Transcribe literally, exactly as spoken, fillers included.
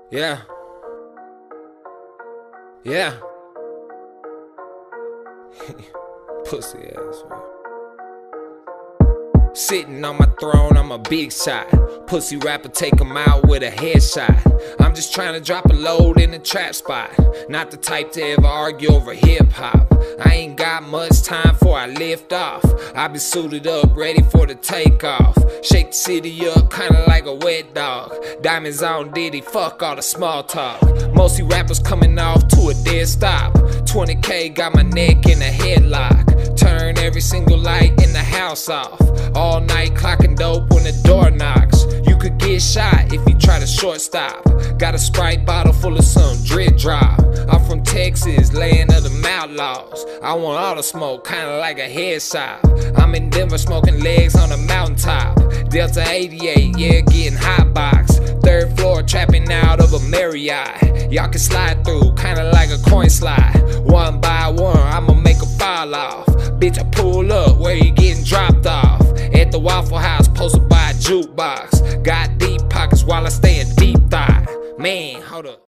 Yeah. Yeah. Pussy ass, man. Sitting on my throne, I'm a big shot. Pussy rapper, take him out with a headshot. I'm just trying to drop a load in the trap spot. Not the type to ever argue over hip-hop. I ain't got much time before I lift off. I been suited up, ready for the takeoff. Shake the city up, kinda like a wet dog. Diamonds on Diddy, fuck all the small talk. Mostly rappers coming off to a dead stop. twenty K got my neck in a headlock. Turn every single light in the house off. All night clocking dope when the door knocks. You could get shot if you try to shortstop. Got a Sprite bottle full of some drip drop. I'm from Texas, land of the outlaws. I want all the smoke, kinda like a headshot. I'm in Denver smoking legs on a mountaintop. Delta eighty-eight, yeah, getting hot box. Third floor trapping out of a Marriott. Y'all can slide through, kinda like a coin slide. One by one, I'ma make a fall off. Bitch, I pull up, where you getting dropped off? At the Waffle House, posted by a jukebox. Got deep pockets while I stay in deep thought. Man, hold up.